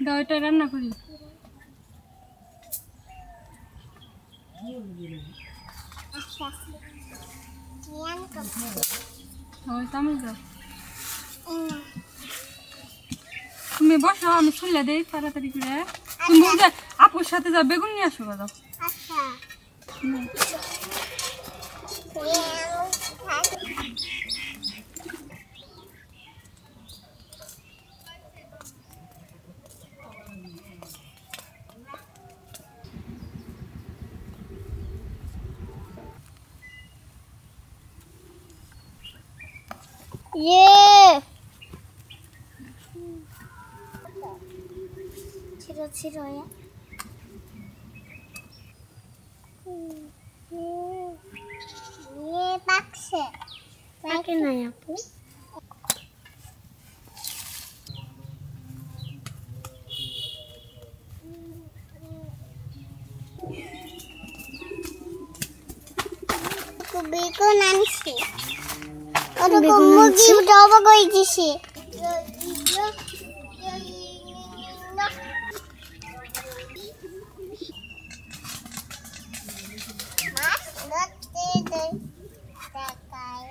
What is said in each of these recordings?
দাও এটা রান্না করি। আচ্ছা ইয়ান কম হয় তুমি যাও। তুমি বসো আমি শুনলে দেই তাড়াতাড়ি করে। তুমি আপুর সাথে যাও বেগুন নিয়ে আসো দাও। আচ্ছা ये छिरो छिरो या ये पाकছে পাকে না আপু বেগুন আনছি কত মুরগি জবা কই দিছি মাছ ধরতে দেই দেখাই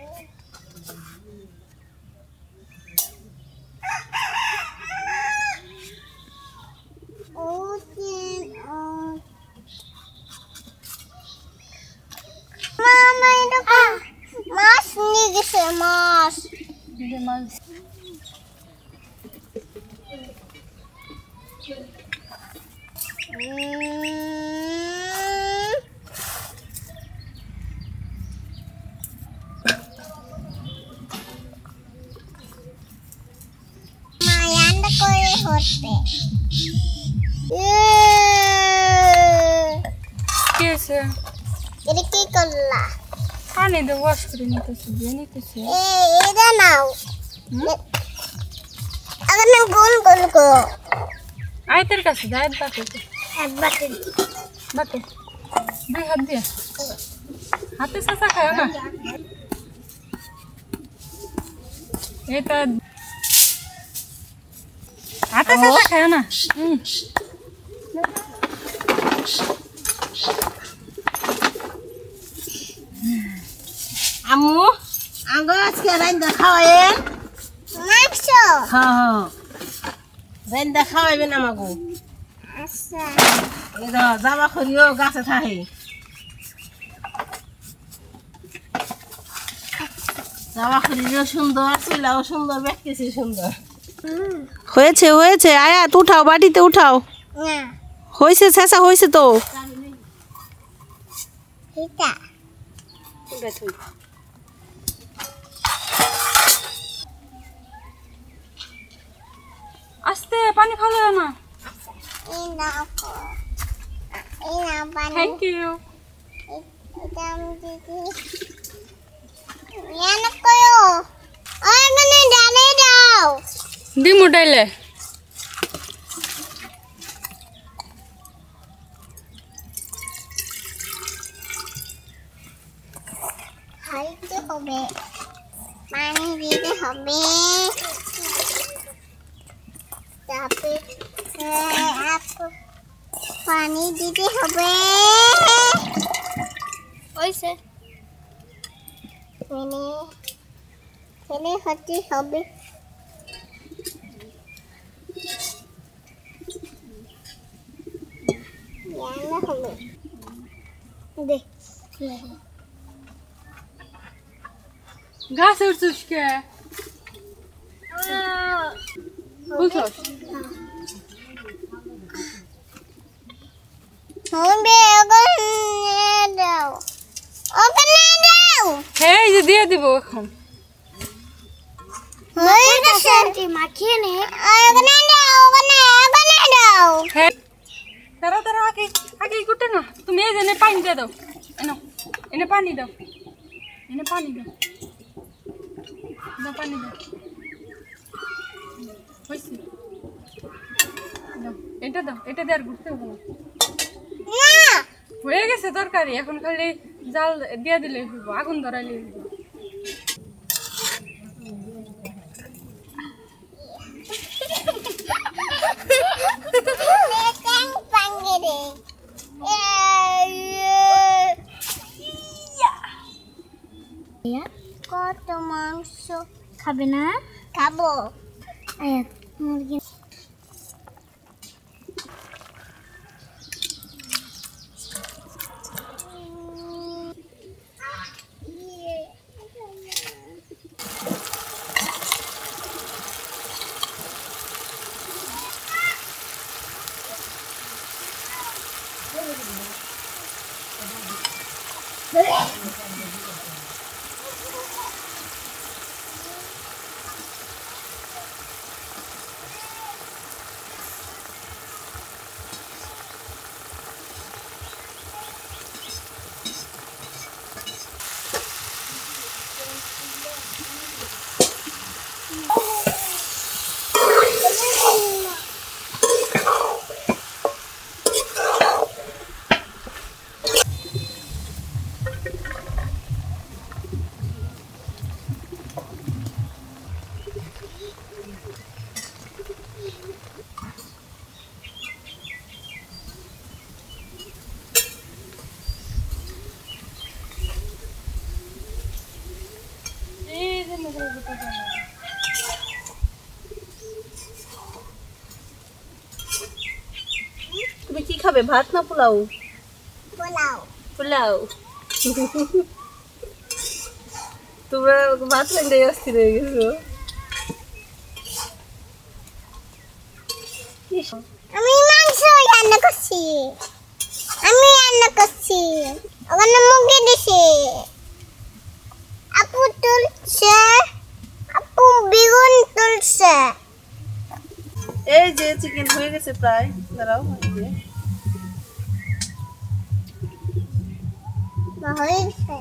মামা এটা মাছ নিয়ে গেছে মাছ দে মাছ মায়ান্ডা করে হচ্ছে কি আছে এটা কি করলা পানি দিয়ে ওয়াশ করে নিতেছি দিয়ে নিতেছি। এটা নাও আগে না গোল গোল কো আইতের কাছে যায় বাতে এক বাটি বাতে দুই হাত দিয়ে হাতে চাচা খায় না এটা হাতে চাচা খায় না। আম্মু আঙ্গো আজকে রাইন্দা খাওয়ায়েন মাংস হ্যাঁ রাইন্দা খাওয়াইবেন আমাকে আচ্ছা এই তো জামা খড়িও গাছে থাকে জামা খড়িও সুন্দর চুলাও সুন্দর দেখতেছি সুন্দর হয়েছে হয়েছে আয়াত উঠাও বাটিতে উঠাও না হয়েছে শেষা হয়েছে তো এটা আস্তে পানি ভালো না। এই নাও এই নাও পানি থ্যাংক ইউ। এটা আমি দিদি ইয়ান কয়ো ওই মানে ডালে দাও দিমু ডাইলে খাইতে হবে পানি দিতে হবে তারপরে আপু পানি দিতে হবে ওইসে মানে ছেলে হতে হবে জানা হবে দেখ গাছে উঠছিস কে বুঝছস হবে ওখানে দাও ওখানে দাও এই যে দিয়ে দিব এখন হয়ে গেছে মাখিয়ে নে ওখানে দাও ওখানে দাও হ্যাঁ তারা তারা আগে আগে গুটে না তুমি এই জন্য পানি দিয়ে দাও এনো এনে পানি দাও এনে পানি দাও দাও পানি দাও হয়েছে দাও এটা দিয়ে আর ঘুরতে হবে না না হয়ে গেছে তরকারি এখন খালি জাল দিয়ে দিলে হইব আগুন ধরাইলে হইব খাবে না? খাবো। আয়া মুরগি তুমি কি খাবে, ভাত না পোলাও? পোলাও। পোলাও। তোমরা ভাত রান্না অস্থির হয়ে গেছো। আমি মাংস রান্না করছি। আমি রান্না করছি। ওখানে মুরগি দিছি। আপু তুলছে। আপু বেগুন তুলছে। এই যে চিকেন হয়ে গেছে প্রায়, দাঁড়াও। হয়েছে।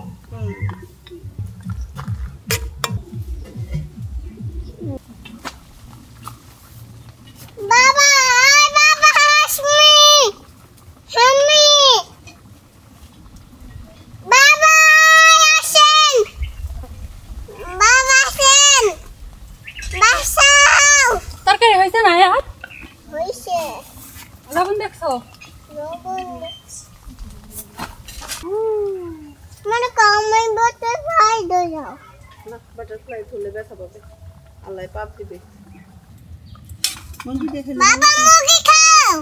বাবা, আয় বাবা, হাসমি, হাসমি, বাবা আসেন, বাবা আসেন, বাসাও। তরকারি হয়েছে না আয়াত? হয়েছে। লবণ দেখছো? মানে কামাই বলতে ভাই দো যাও। না, বাটারফ্লাই ধরলে ব্যথা পাবে, আল্লাহ পাপ দিবে। বাবা মুরগি খাও।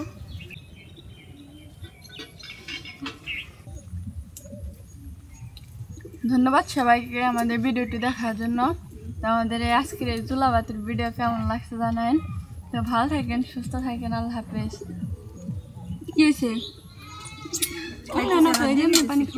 ধন্যবাদ সবাইকে আমাদের ভিডিওটি দেখার জন্য। তো আমাদের এই আজকের এই চুলাবাতির ভিডিও কেমন লাগছে জানান। তো ভালো থাকেন, সুস্থ থাকেন, আল্লাহ হাফেজ। কি হয়েছে? পানি